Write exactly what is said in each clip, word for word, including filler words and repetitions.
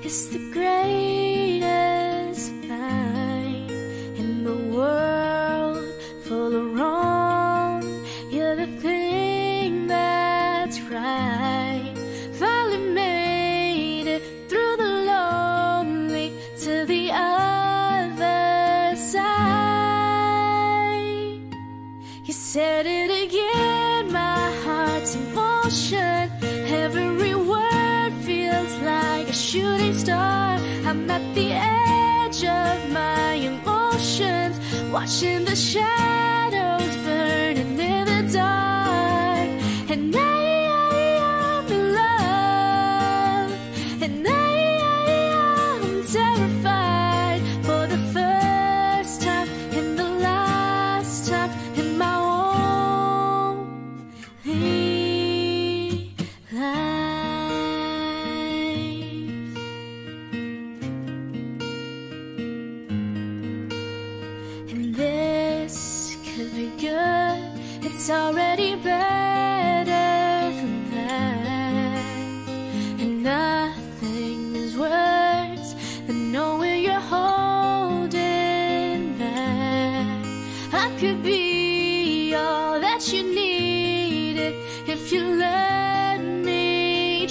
It's the greatest night in the world, full of wrong. You're the thing that's right. Finally made it through the lonely to the other side. You said it again, my heart's in motion. Every word feels like a shooting star. I'm at the edge of my emotions, watching the shadows burning in the dark. And I, I'm in love, and I, I'm terrified for the first time and the last time in my only life. And this could be good. It's already better than that. And nothing is worse than knowing you're holding back. I could be all that you needed if you let me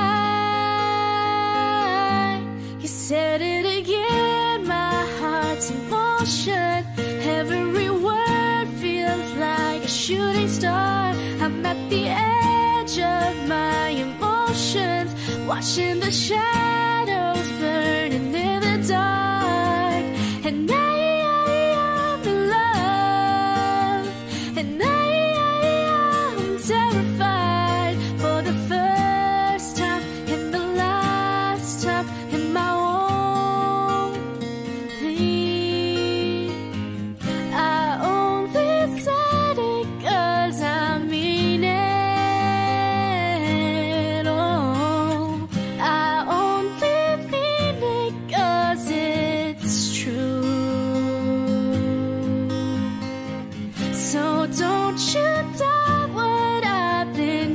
try. You said it again, my heart's in motion. Every word feels like a shooting star. I'm at the edge of my emotions, watching the shadows burning in the dark. And I, I'm in love, and I, I'm terrified for the first time and the last time in my only. I only said it 'cause I mean it. Oh, I only mean it 'cause it's true. So don't you doubt what I've been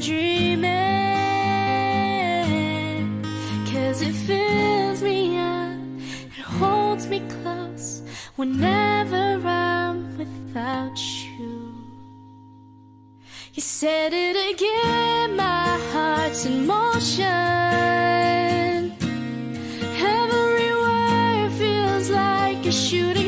dreaming, 'cause it fills me up, it holds me close whenever I'm without you. You said it again, my heart's in motion. Every word feels like a shooting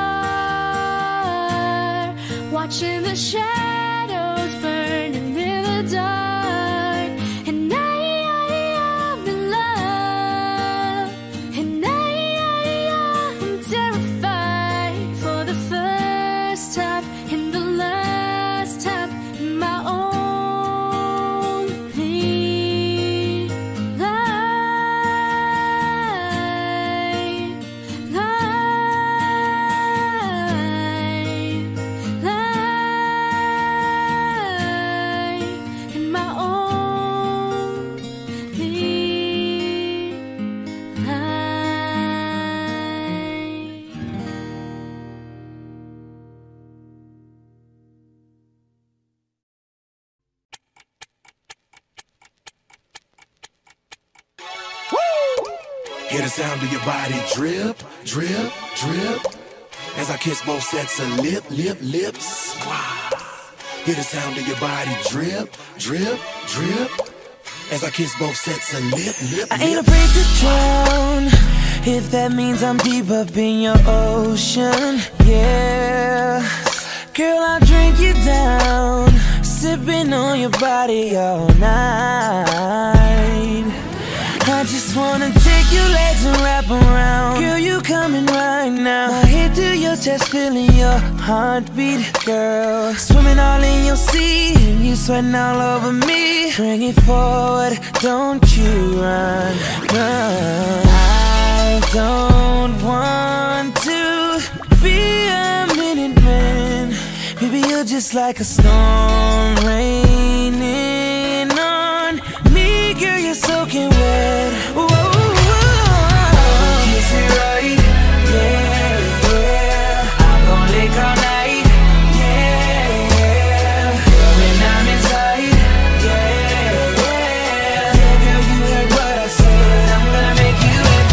star, watching the shadows burning in the dark. And I, I'm in love, and I, I'm terrified for the first time and the last time in my only life, life, life, in my only life. Hear the sound of your body drip, drip, drip, as I kiss both sets of lip, lip, lips. Wow. Hear the sound of your body drip, drip, drip, as I kiss both sets of lip, lip, I ain't lips. afraid to drown, if that means I'm deep up in your ocean, yeah. Girl, I'll drink you down, sipping on your body all night. I just wanna take your legs and wrap around. Girl, you coming right now. My head to your chest, feeling your heartbeat, girl. Swimming all in your sea, and you sweating all over me. Bring it forward, don't you run, run. I don't want to be a minute man. Baby, you're just like a storm raining on me. Girl, you're soaking wet. Whoa, whoa, whoa. Kiss it right, yeah, yeah. I'm gonna lick all night, yeah, yeah. Girl, when I'm inside, yeah, yeah. Yeah, girl, you heard what I said. I'm gonna make you wet.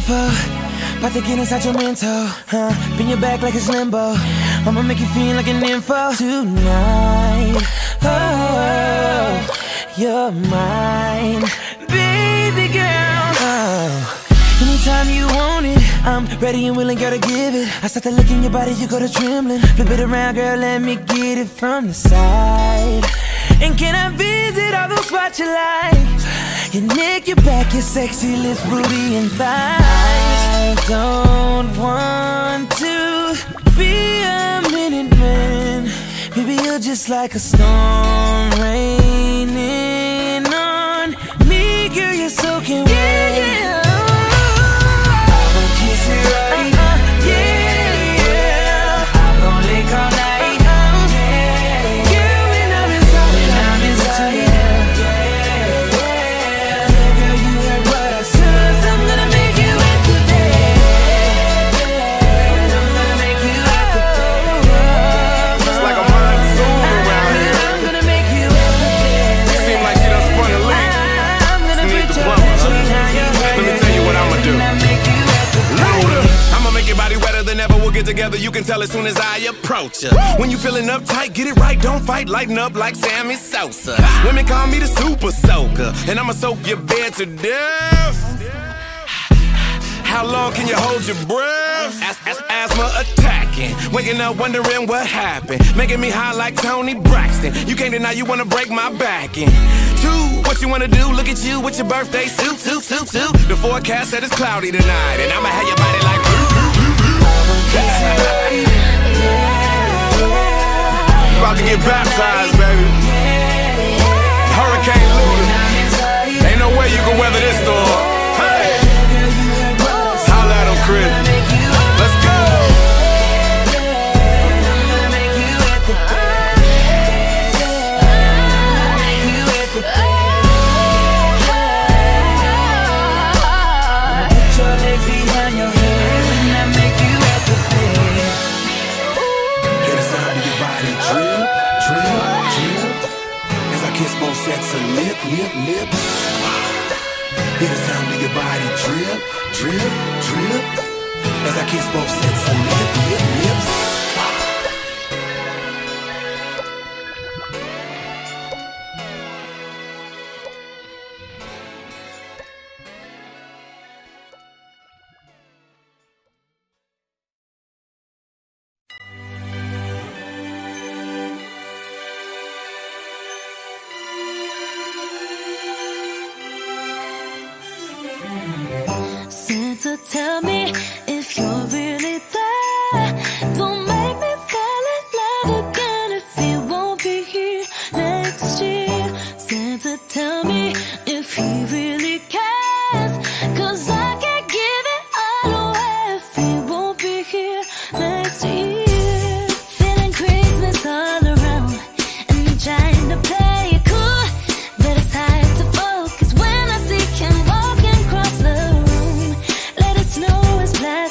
info. About to get inside your mental, huh? Bend your back like it's limbo. I'ma make you feel like an info tonight. Oh, you're mine, baby girl. Oh, anytime you want it, I'm ready and willing, girl, to give it. I start to look in your body, you go to trembling. Flip it around, girl, let me get it from the side. And can I visit all those spots you like? Your neck, your back, your sexy lips, booty, and thighs. I don't want to be a minute man. Baby, you're just like a storm raining on me. Girl, you're soaking wet. Yeah, yeah. I'm gonna kiss it right. Uh-uh, yeah, yeah. I'm gonna lick all night. Get together, you can tell as soon as I approach ya. When you feeling uptight, get it right, don't fight, lighten up like Sammy Sosa. Women call me the super soaker, and I'ma soak your bed to death. How long can you hold your breath? As as asthma attacking, waking up wondering what happened, making me high like Tony Braxton. You can't deny you wanna break my back in. Two, what you wanna do? Look at you with your birthday suit, suit, suit, suit. The forecast said it's cloudy tonight, and I'ma have your body like. About to get baptized, baby. Hurricane Luna. Ain't no way you can weather this storm. Hey, holla at him, Chris. Let's go. Put your legs behind your head and I make you at the thing. Hear the sound of your body drip, drip, drip. As I kiss both sets of lip, lip, lips. Hear the sound of your body drip, drip, drip. As I kiss both sets of lip, lip, lips. Santa, tell me if you're really there. Don't make me fall in love again if you won't be here next year. Santa, tell me if he really cares, 'cause I can't give it all away if he won't be here next year. Feeling Christmas all around and trying to play it cool, but it's hard to focus when I see him walking across the room. Let it snow is black.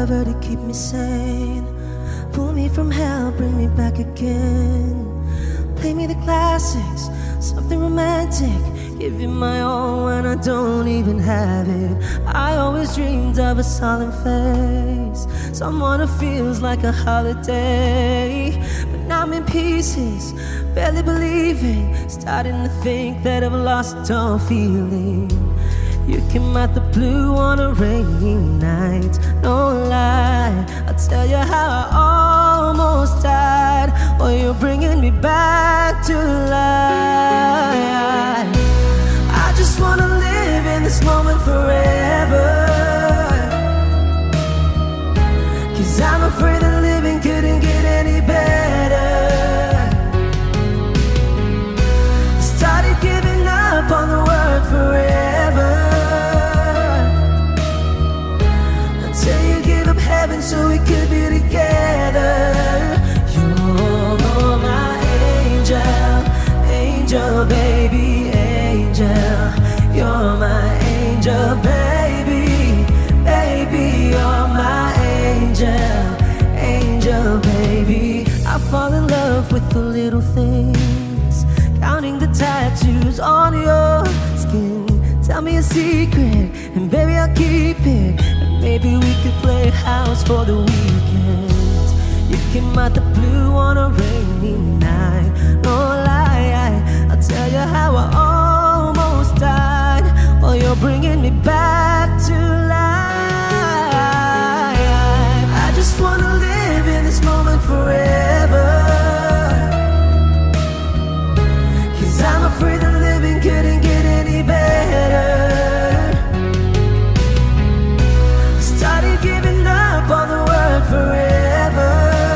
lover to keep me sane. Pull me from hell, bring me back again. Play me the classics, something romantic. Give you my all when I don't even have it. I always dreamed of a solemn face, someone who feels like a holiday. But now I'm in pieces, barely believing, starting to think that I've lost all feeling. You came out the blue on a rainy night, no lie. I'll tell you how I almost died, while you're bringing me back to life. I just wanna live in this moment forever, 'cause I'm afraid that living couldn't get any better. Started giving up on the word forever, until you give up heaven so we could be together. You're my angel, angel baby, angel. You're my angel baby, baby. You're my angel, angel baby. I fall in love with the little things, counting the tattoos on your skin. Tell me a secret, and baby I'll keep it. And maybe we could play house for the weekend. You came out the blue on a rainy night, no lie. I'll tell you how I almost died, while you're bringing me back to life. I just wanna live in this moment forever, 'cause I'm afraid that living couldn't get any better. Started giving up on the word forever,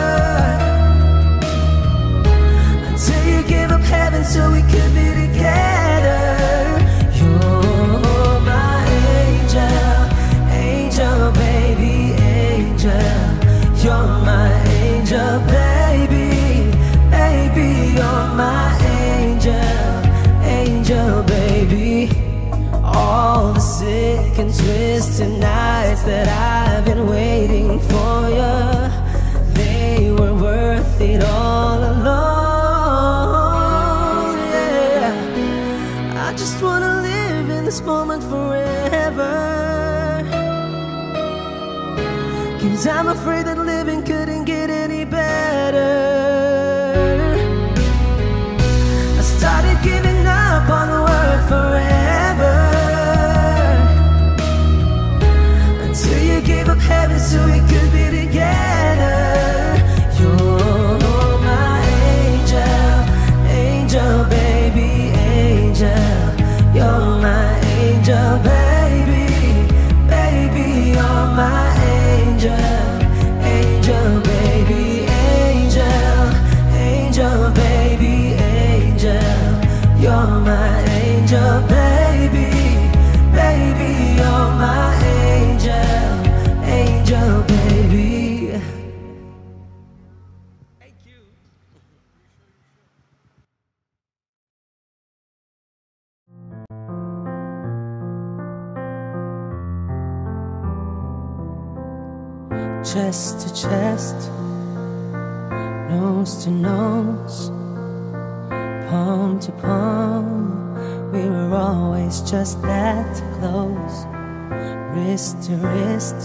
until you gave up heaven so we could be together. You're my angel, angel baby, angel. You're my angel baby, baby. You're my angel, angel baby. All the sick and twisted nights that I've been waiting for you, they were worth it all alone. Yeah, I just wanna live in this moment forever, 'cause I'm afraid that living couldn't get any better. I started giving up on the word forever, until you gave up heaven so we could be together. You're my angel, angel baby, angel. You're my angel baby, baby. You're my angel, angel baby, angel, angel baby, angel. You're my angel baby, baby. You're my angel, angel baby. Thank you. Chest to chest, nose to nose, palm to palm, we were always just that close. Wrist to wrist,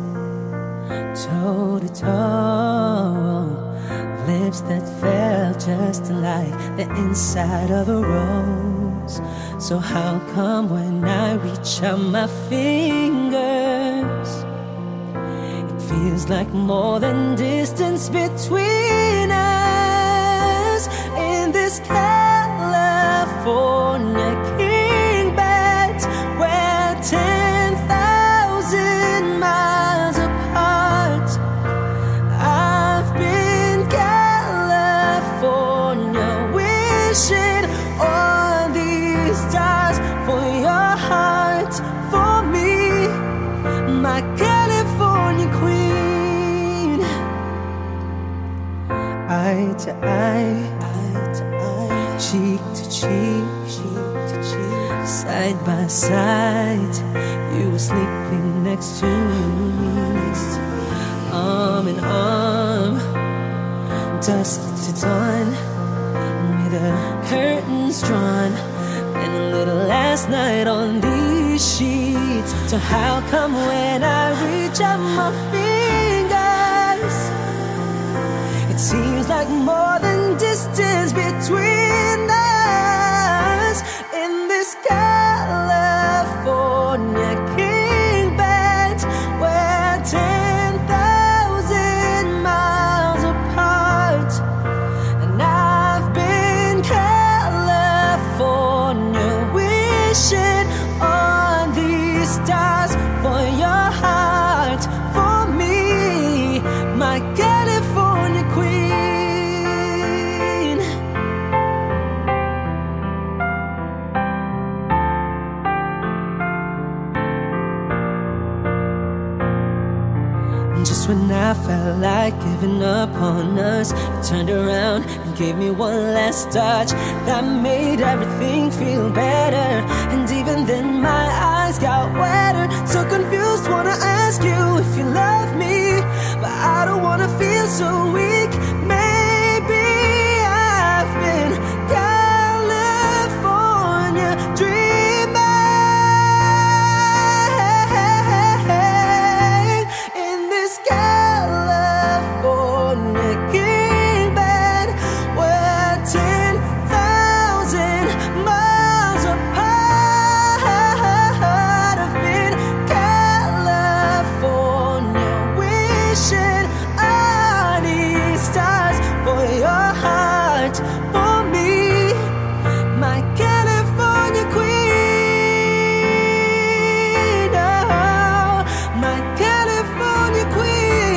toe to toe, lips that felt just like the inside of a rose. So how come when I reach out my fingers, feels like more than distance between us in this California king bed, where ten thousand miles apart. I've been California wishing on these stars for your heart, for me, my California queen. Eye to eye, eye to eye, cheek to cheek, cheek to cheek, side by side. You were sleeping next to me. dusk to dawn, with the curtains drawn, and a little last night on these sheets. So how come when I reach out my fingers, it seems like more than distance between us in this California king bed, where ten thousand miles apart, and I've been California wishing on these stars for your heart, for me, my California queen. Just when I felt like giving up on us, you turned around and gave me one last touch that made everything feel better. And even then my eyes got wetter. So confused, wanna ask you if you love me, but I don't wanna feel so weak. Maybe I've been California dreaming in this California king bed, where ten thousand miles apart. I've been California wishing on these stars for your heart, for me, my California queen. Oh, my California queen.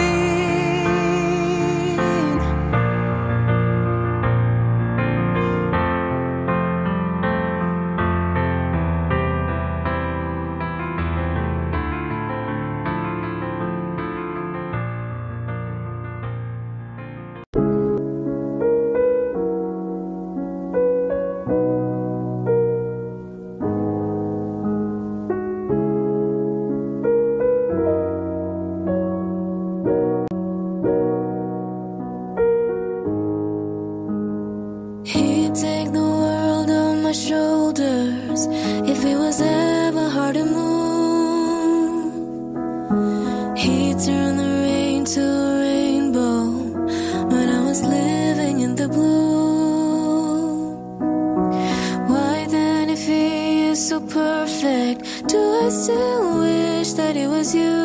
He'd take the world on my shoulders if it was ever hard to move. He'd turn the rain to a rainbow when I was living in the blue. Why then, if he is so perfect, do I still wish that it was you?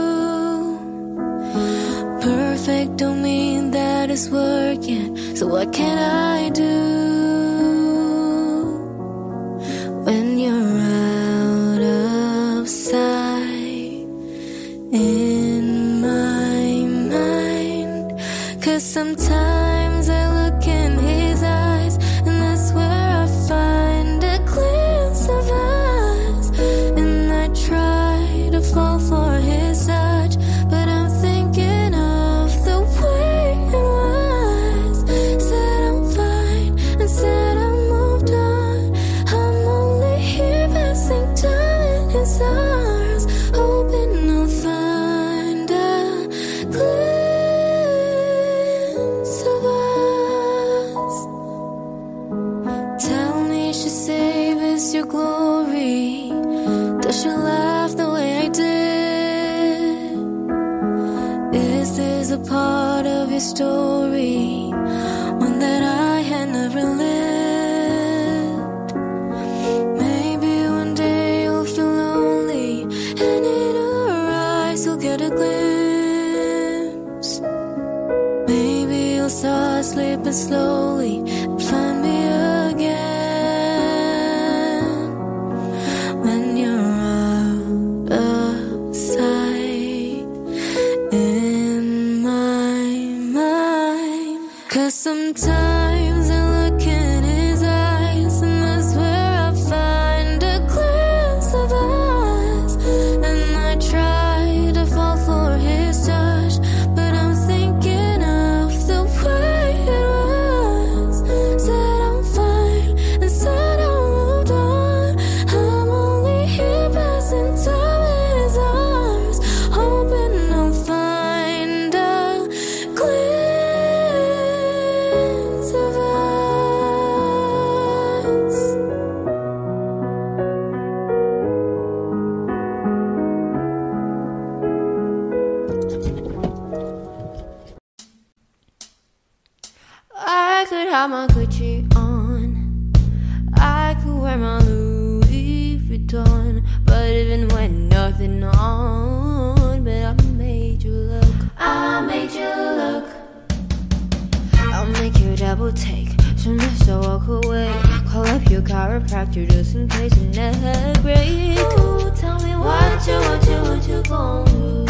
Perfect don't mean that it's working, so what can I do when you're out of sight in my mind? 'Cause sometimes I look in his eyes, and that's where I find a glimpse of us, and I try to fall for his touch, but I'm thinking of the way it was. Said I'm fine and said I moved on. I'm only here passing time in his arms, hoping I'll find a glimpse of us. Tell me, should save is your glory? Does she laugh the way I did? Is this a part of your story, one that I had never lived? Maybe one day you'll feel lonely, and in her eyes you'll get a glimpse. Maybe you'll start sleeping slowly and find me again when you're out of sight in my mind. 'Cause sometimes I look in his eyes, and that's where I find a glimpse of us, and I try to fall for his touch, but I'm thinking of the way it was. Said I'm fine and said I moved on. I'm only here passing time in his arms, hoping I'll find a glimpse could have my Gucci on, I could wear my Louis Vuitton, but even when nothing on, but I made you look, I made you look. I'll make you double take, so just so walk away. Call up your chiropractor just in case your neck break. Ooh, tell me what you, what you, what you gon' do.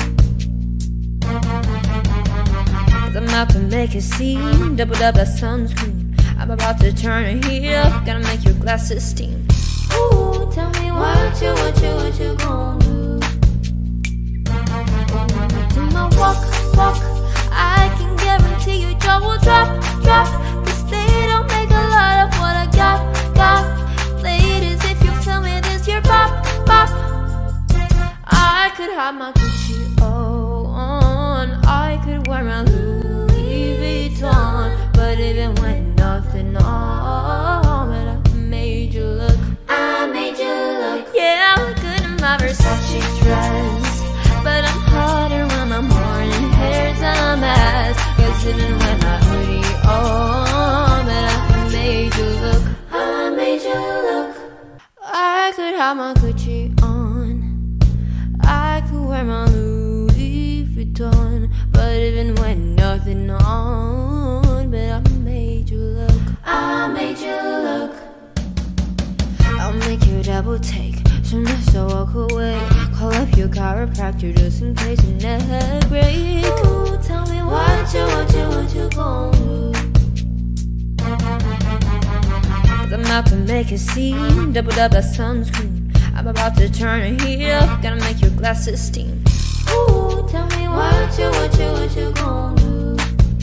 Cause I'm about to make a scene, doubled up that sunscreen. I'm about to turn a heat up, gotta make your glasses steam. Ooh, tell me what you, what you, what you gon' do. Do my walk, walk, I can guarantee your jaw will drop, drop. Cause they don't make a lot of what I got, got. Ladies, if you feel me, this your pop, pop. I could have my Gucci on, I could wear my Louis Vuitton, but even when nothing on, but I made you look, I made you look. Yeah, I look good in my Versace dress, but I'm hotter when my morning hair's a mess. Cause even when I hoodie on, but I made you look, I made you look. I could have my Gucci on, I could wear my Louis Vuitton, but even when nothing on, but I made you look, I made you look. I'll make you double take, so just so walk away. Call up your chiropractor just in case your neck break. Ooh, tell me what you, what you, what you gon' do. Cause I'm about to make a scene, doubled up that sunscreen. I'm about to turn a heat up, gotta make your glasses steam. Ooh, tell me what you, what you, what you gon' do.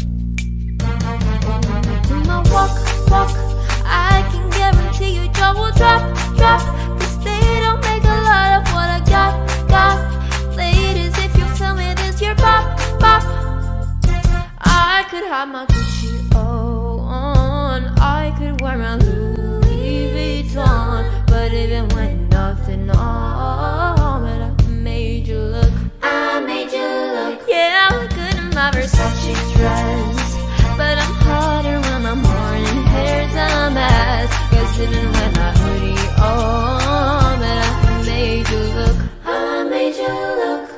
Do my walk, walk, I can guarantee your jaw will drop, drop. Cause they don't make a lot of what I got, got. Ladies, if you feel me, this your pop, pop. I could have my Gucci on, I could wear my Louis Vuitton, but even when nothing on, but I made you look, I made you look. Yeah, I look good in my Versace dress, but I'm hotter when my morning hair's a mess. Cause even when I hoodie on, but I made you look, I made you look.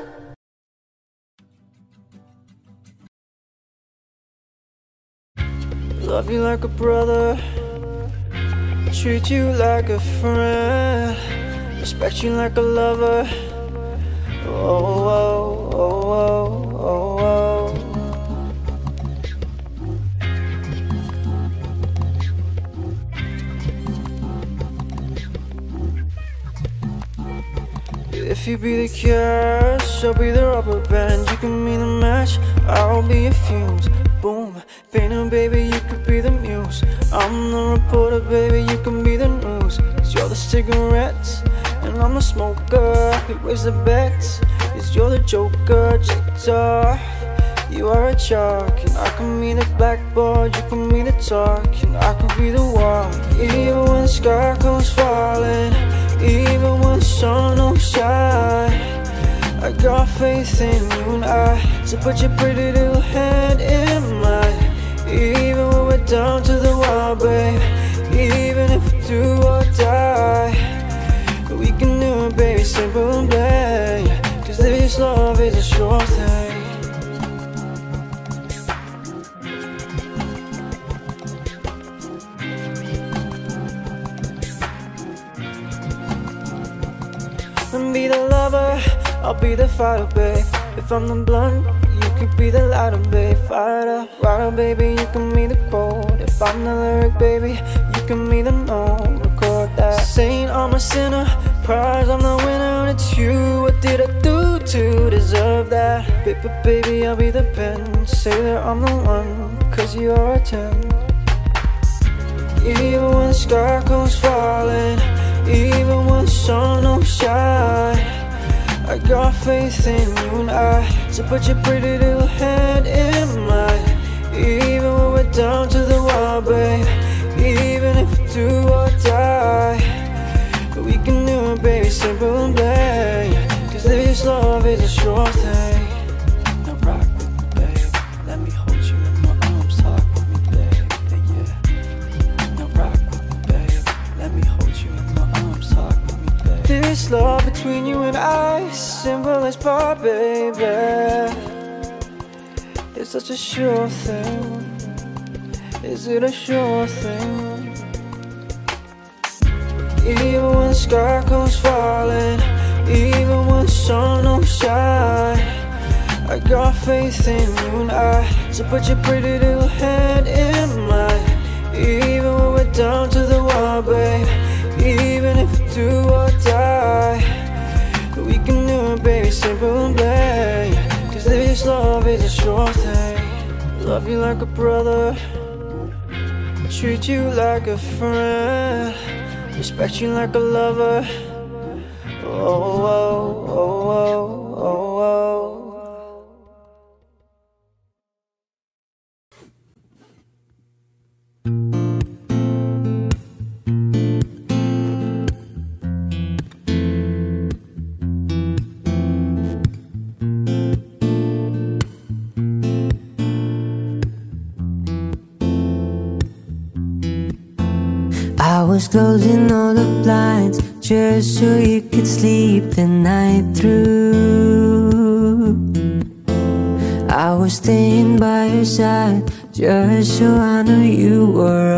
Love you like a brother, treat you like a friend, respect you like a lover. Oh, oh, oh, oh, oh, oh. If you be the cash, I'll be the rubber band. You can be the match, I'll be your fuse. Boom, painter, baby, you could be the muse. I'm the reporter, baby, you can be the news. Cause you're the cigarettes, and I'm the smoker. We raise the bets, cause you're the joker. Checked off, you are a chalk. And I can be the blackboard, you can be the talk. And I could be the wall, even when the sky comes falling, even when the sun don't shine. I got faith in you and I, so put your pretty little hand in mine. Even when we're down to the wire, babe, even if we do or die, we can do it, baby, simple and plain. Cause this love is a sure thing. And be the lover, I'll be the fighter, babe. If I'm the blunt, you could be the lighter, babe. Fighter, rider, baby, you can be the quote. If I'm the lyric, baby, you can be the note. Record that. Saint, I'm a sinner, prize, I'm the winner, and it's you. What did I do to deserve that? Paper, baby, I'll be the pen. Say that I'm the one, cause you are a ten. Even when the sky comes falling, even when the sun don't shine, I got faith in you and I, so put your pretty little hand in mine. Even when we're down to the wire, babe, even if we do or die, we can do it, baby, simple and plain. Cause this love is a sure thing. Now rock with me, babe, let me hold you in my arms, talk with me, babe, yeah. simple as pop, baby. It's such a sure thing. Is it a sure thing? Even when the sky comes falling, even when the sun don't shine, I got faith in you and I. So put your pretty little hand in mine. Even when we're down to the wire, babe, even if we do or die, we can do it, baby, simple and plain. Cause this love is a sure thing. Love you like a brother, treat you like a friend, respect you like a lover. Oh, oh, oh, oh, oh, oh. I was closing all the blinds just so you could sleep the night through. I was staying by your side just so I knew you were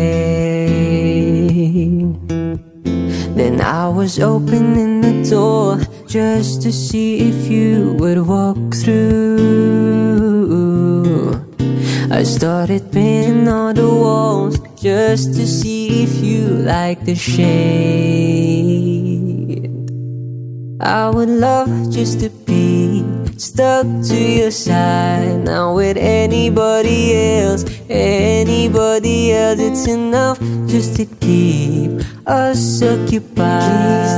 okay. Then I was opening the door just to see if you would walk through. I started painting all the walls just to see if you like the shade. I would love just to be stuck to your side. Now with anybody else, anybody else, it's enough just to keep us occupied.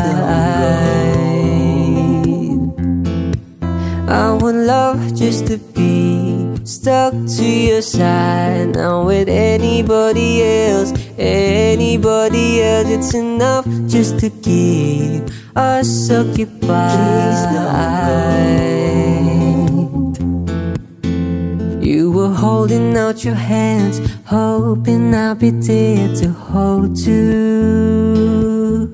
I would love just to be stuck to your side. Now with anybody else, anybody else, it's enough just to keep us occupied. You were holding out your hands, hoping I'd be there to hold you.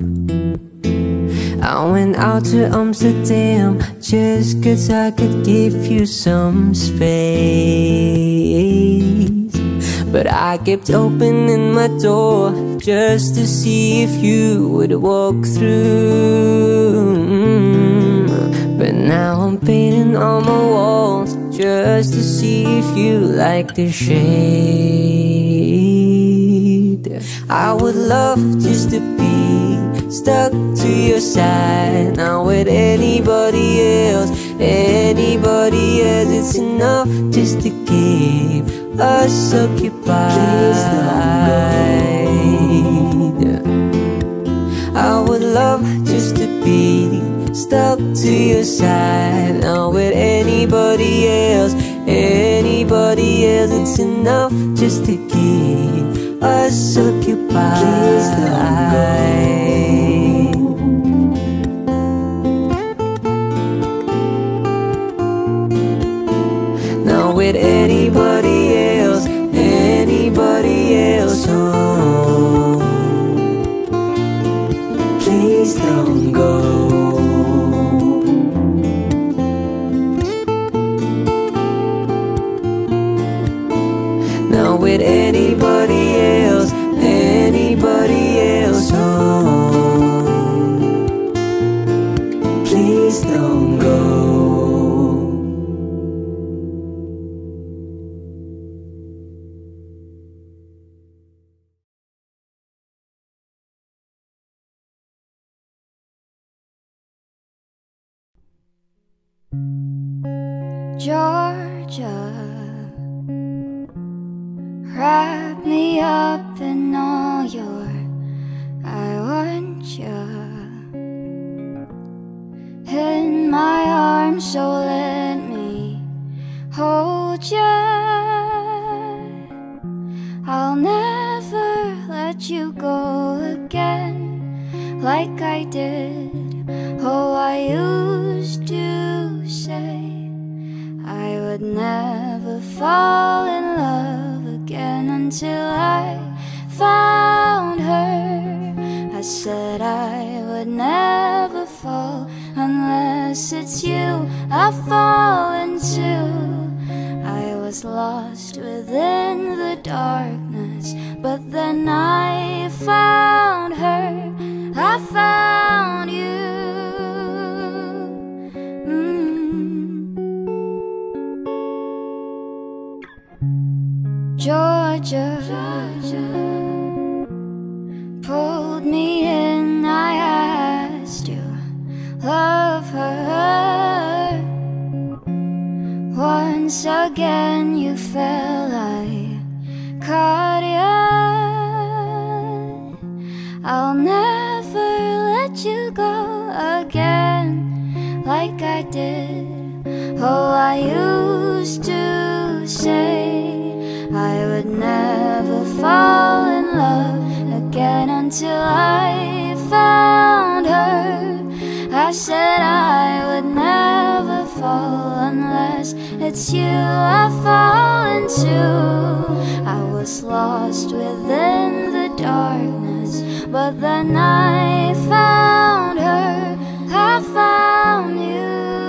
I went out to Amsterdam just cause I could give you some space. But I kept opening my door just to see if you would walk through. But now I'm painting all my walls just to see if you like the shade. I would love just to be stuck to your side. Now with anybody else, anybody else, it's enough just to keep us occupied. I would love just to be stuck to your side. Now with anybody else, anybody else, it's enough just to keep us occupied. Now with anybody else, anybody else, oh, please don't go. Now with anybody else, anybody else, oh, please don't go. Georgia, wrap me up in all your I want you in my arms, so let me hold you. I'll never let you go again like I did. Oh, I used to say I would never fall in love again until I found her. I said I would never fall unless darkness, it's you I fall into. I was lost within the darkness, but then I found her, I found you. mm. Georgia, Georgia pulled me in, I asked you, love her. Once again you fell, I caught you. I'll never let you go again like I did. Oh, I used to say I would never fall in love again until I found her. I said I would never fall unless it's you I fall into. I was lost within the darkness, but then I found her, I found you.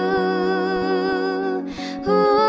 Ooh.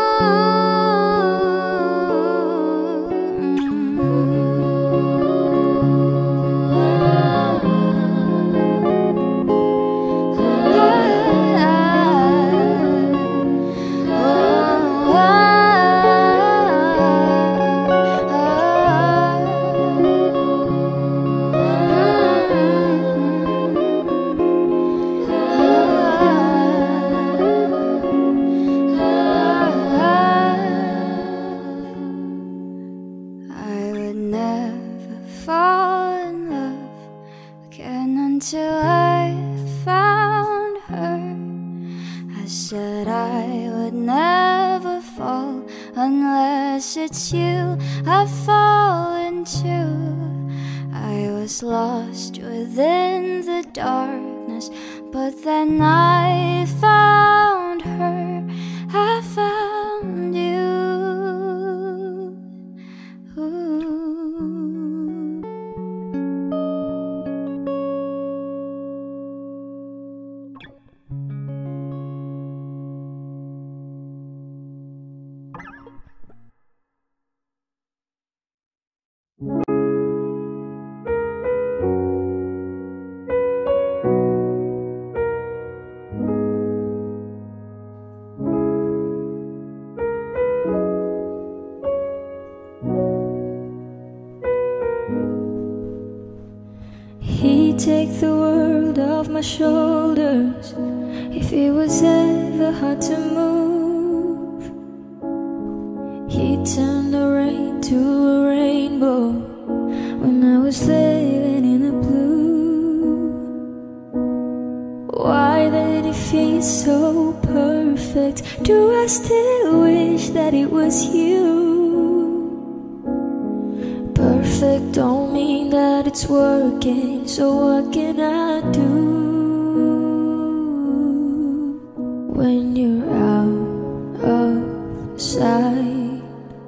It's you I fall into. I was lost within the darkness, but then I found her, I found you. Ooh. He'd take the world off my shoulders if it was ever hard to move. He'd turn the rain to a rainbow when I was living in the blue. Why did it feel so perfect? Do I still wish that it was you? Perfect don't mean that it's working, so what can I do when you're out of sight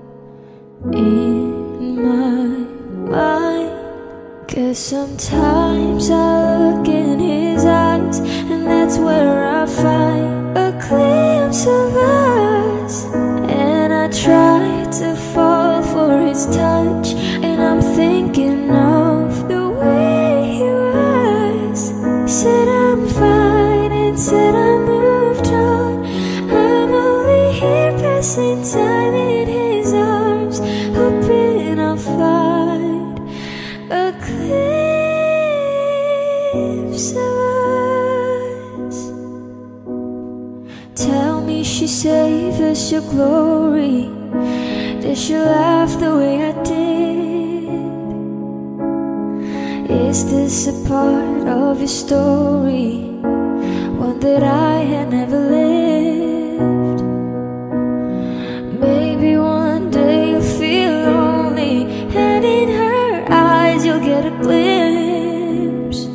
in my mind? 'Cause sometimes I look in his eyes, and that's where I find a glimpse of us. And I try to fall for his touch, and I'm thinking of the way he was. Said I'm fine and said I moved on. I'm only here passing time in his arms, hoping I'll find a glimpse of us. Tell me she saved us your glory. Did she laugh the way I did? Is this a part of your story, one that I had never lived? Maybe one day you'll feel lonely, and in her eyes you'll get a glimpse.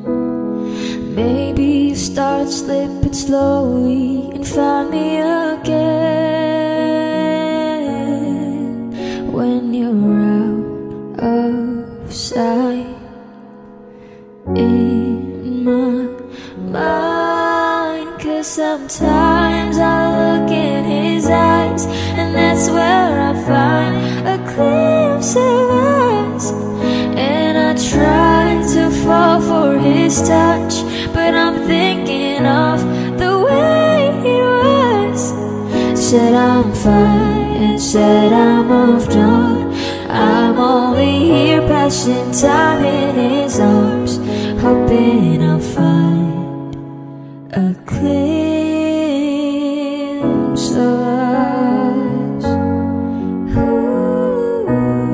Maybe you start slipping slowly and find me again when you're out of sight in my mind. 'Cause I his touch, but I'm thinking of the way it was. Said I'm fine and said I moved on. I'm only here passing time in his arms, hoping I'll find a glimpse of us. Ooh,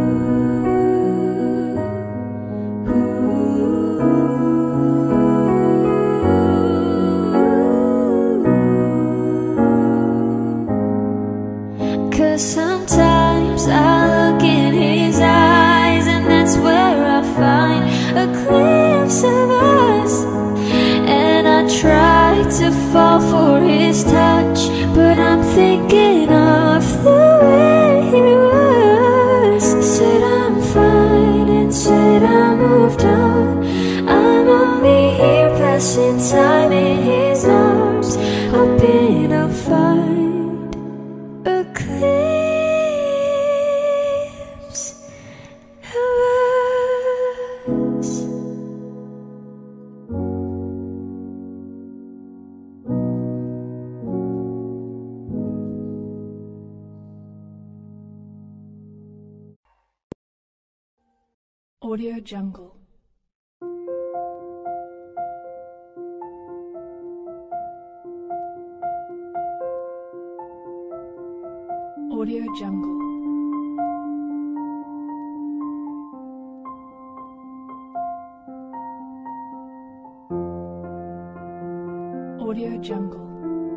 ooh. 'Cause sometimes I look in his eyes, and that's where I find a glimpse of us. And I try to fall for his touch, but I'm thinking of the way it was. Said I'm fine and said I moved on. I'm only here passing time in his arms, hoping I'll find a glimpse of us. Audio Jungle. Audio Jungle. Audio Jungle.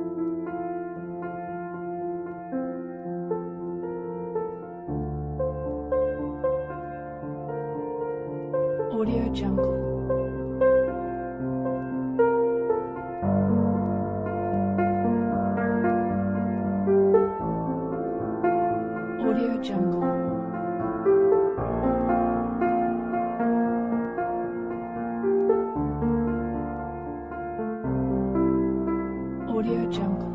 Audio Jungle. Audio Jungle. Audio Jungle.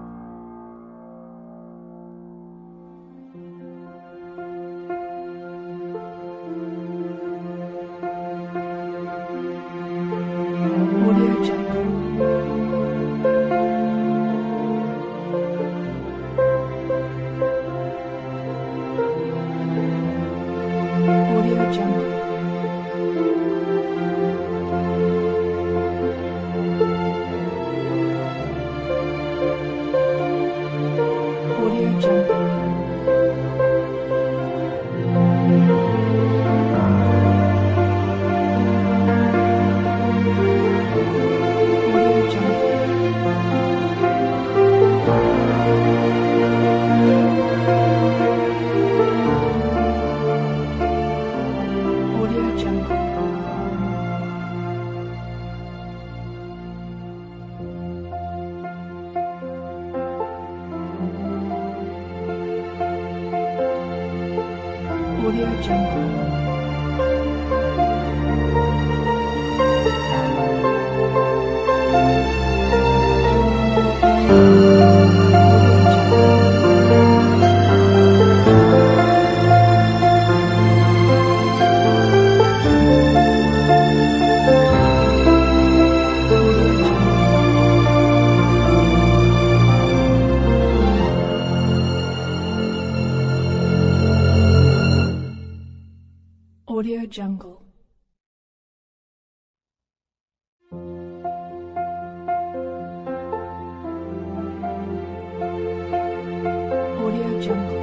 Audio Jungle. Audio Jungle. Audio Jungle. Audio Jungle. Audio Jungle. Audio Jungle. Audio Jungle.